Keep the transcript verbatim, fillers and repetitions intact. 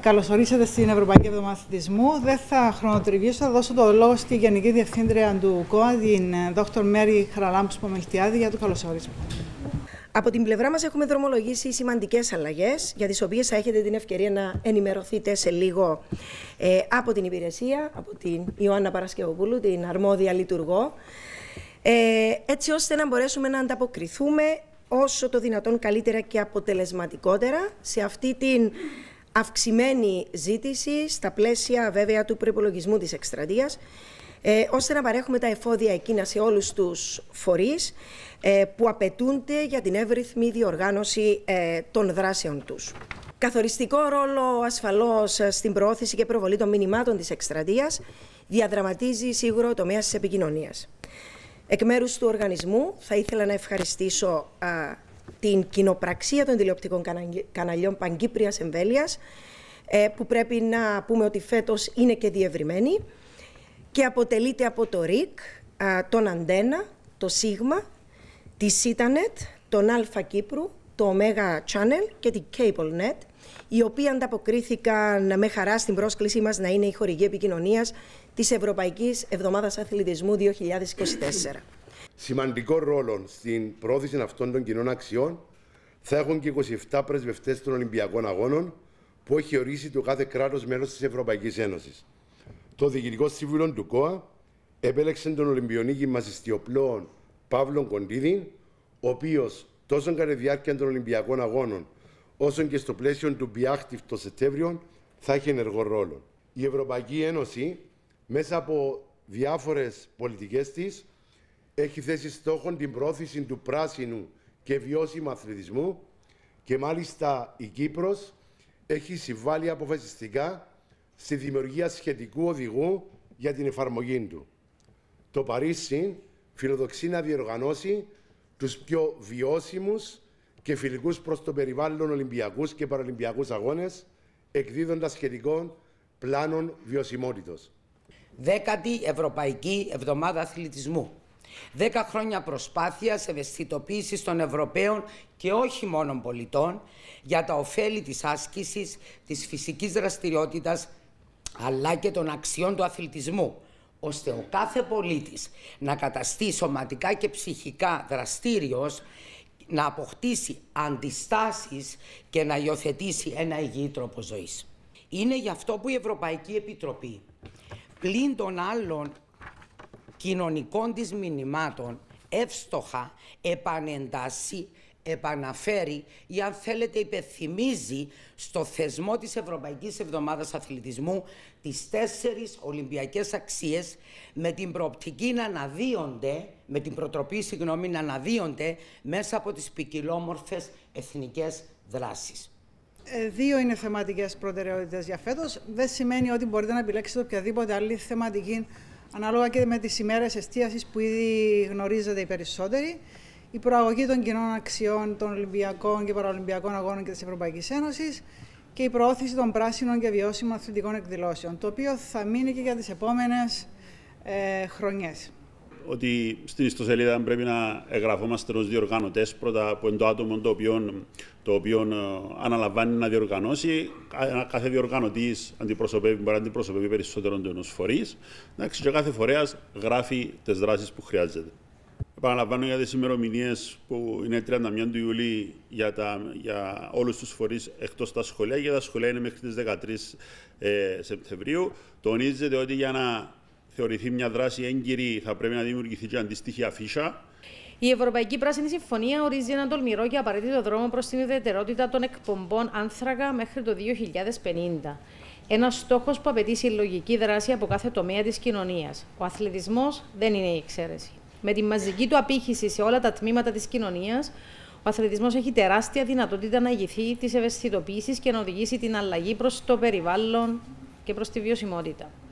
καλωσορίσατε στην Ευρωπαϊκή Εβδομάδα Αθλητισμού. Δεν θα χρονοτριβήσω, θα δώσω το λόγο στη Γενική Διευθύντρια του ΚΟΑ, την Δόκτωρ Μέρη Χαραλάμπους-Πομελτιάδη, για το καλωσόρισμα. Από την πλευρά μας έχουμε δρομολογήσει σημαντικές αλλαγές, για τις οποίες θα έχετε την ευκαιρία να ενημερωθείτε σε λίγο ε, από την υπηρεσία, από την Ιωάννα Παρασκευοπούλου, την αρμόδια λειτουργό, ε, έτσι ώστε να μπορέσουμε να ανταποκριθούμε όσο το δυνατόν καλύτερα και αποτελεσματικότερα σε αυτή την αυξημένη ζήτηση, στα πλαίσια βέβαια του προϋπολογισμού της εκστρατείας, ε, ώστε να παρέχουμε τα εφόδια εκείνα σε όλους τους φορείς ε, που απαιτούνται για την εύρυθμη διοργάνωση ε, των δράσεων τους. Καθοριστικό ρόλο ασφαλώς στην προώθηση και προβολή των μηνυμάτων της εκστρατείας διαδραματίζει σίγουρο ο τομέας της επικοινωνίας. Εκ μέρους του οργανισμού θα ήθελα να ευχαριστήσω α, την κοινοπραξία των τηλεοπτικών καναλιών Παγκύπριας Εμβέλειας, ε, που πρέπει να πούμε ότι φέτος είναι και διευρυμένη και αποτελείται από το ΡΙΚ, α, τον Αντένα, το Σίγμα, τη Σίτανετ, τον Αλφα Κύπρου, το Omega Channel και την CableNet, οι οποίοι ανταποκρίθηκαν με χαρά στην πρόσκλησή μας να είναι η χορηγή επικοινωνίας της Ευρωπαϊκής Εβδομάδας Αθλητισμού δύο χιλιάδες είκοσι τέσσερα. Σημαντικό ρόλο στην πρόθεση αυτών των κοινών αξιών θα έχουν και είκοσι επτά πρεσβευτές των Ολυμπιακών Αγώνων που έχει ορίσει το κάθε κράτος μέλος της Ευρωπαϊκής Ένωσης. Το Διοικητικό Σύμβουλο του ΚΟΑ επέλεξε τον Ολυμπιονίκη μας ιστιοπλώων Παύλο Κοντίδη, ο οποίος τόσο κατά τη διάρκεια των Ολυμπιακών Αγώνων όσο και στο πλαίσιο του Be-Active το Σεπτέμβριο θα έχει ενεργό ρόλο. Η Ευρωπαϊκή Ένωση, μέσα από διάφορες πολιτικές της, έχει θέσει στόχον την πρόθεση του πράσινου και βιώσιμου αθλητισμού και μάλιστα η Κύπρος έχει συμβάλει αποφασιστικά στη δημιουργία σχετικού οδηγού για την εφαρμογή του. Το Παρίσι φιλοδοξεί να διοργανώσει τους πιο βιώσιμους και φιλικούς προς το περιβάλλον Ολυμπιακούς και Παραλυμπιακούς Αγώνες, εκδίδοντας σχετικών πλάνων βιωσιμότητος. Δέκατη Ευρωπαϊκή Εβδομάδα Αθλητισμού. Δέκα χρόνια προσπάθειας ευαισθητοποίησης των Ευρωπαίων και όχι μόνο πολιτών για τα ωφέλη της άσκησης, της φυσικής δραστηριότητας, αλλά και των αξιών του αθλητισμού, ώστε ο κάθε πολίτης να καταστεί σωματικά και ψυχικά δραστήριος, να αποκτήσει αντιστάσεις και να υιοθετήσει ένα υγιή τρόπο ζωής. Είναι γι' αυτό που η Ευρωπαϊκή Επιτροπή, πλην των άλλων κοινωνικών της μηνυμάτων, εύστοχα επανεντάσσει, επαναφέρει ή αν θέλετε υπενθυμίζει στο θεσμό της Ευρωπαϊκής Εβδομάδας Αθλητισμού τις τέσσερις Ολυμπιακές αξίες με την προοπτική να αναδύονται, με την προτροπή συγγνώμη, να αναδύονται μέσα από τις ποικιλόμορφες εθνικές δράσεις. Ε, δύο είναι θεματικές προτεραιότητες για φέτος. Δεν σημαίνει ότι μπορείτε να επιλέξετε οποιαδήποτε άλλη θεματική ανάλογα και με τις ημέρες εστίασης που ήδη γνωρίζετε οι περισσότεροι. Η προαγωγή των κοινών αξιών των Ολυμπιακών και Παραολυμπιακών Αγώνων και της Ευρωπαϊκής Ένωσης και η προώθηση των πράσινων και βιώσιμων αθλητικών εκδηλώσεων, το οποίο θα μείνει και για τις επόμενες ε, χρονιές. Ότι στην ιστοσελίδα πρέπει να εγγραφόμαστε ως διοργανωτές πρώτα από το άτομο το οποίο, το οποίο αναλαμβάνει να διοργανώσει. Κάθε διοργανωτής αντιπροσωπεύει, μπορεί να αντιπροσωπεύει περισσότερο του ενός φορείς. Και κάθε φορέας γράφει τις δράσεις που χρειάζεται. Επαναλαμβάνω για τις ημερομηνίες που είναι τριάντα μία του Ιουλίου για, τα, για όλους τους φορείς εκτός τα σχολεία. Για τα σχολεία είναι μέχρι τις δεκατρείς ε, Σεπτεμβρίου. Τονίζεται ότι για να θεωρηθεί μια δράση έγκυρη θα πρέπει να δημιουργηθεί και αντίστοιχη αφίσα. Η Ευρωπαϊκή Πράσινη Συμφωνία ορίζει έναν τολμηρό και απαραίτητο δρόμο προς την ουδετερότητα των εκπομπών άνθρακα μέχρι το δύο χιλιάδες πενήντα. Ένας στόχος που απαιτεί συλλογική δράση από κάθε τομέα της κοινωνίας. Ο αθλητισμός δεν είναι η εξαίρεση. Με τη μαζική του απήχηση σε όλα τα τμήματα της κοινωνίας, ο αθλητισμός έχει τεράστια δυνατότητα να ηγηθεί της ευαισθητοποίησης και να οδηγήσει την αλλαγή προς το περιβάλλον και προς τη βιωσιμότητα.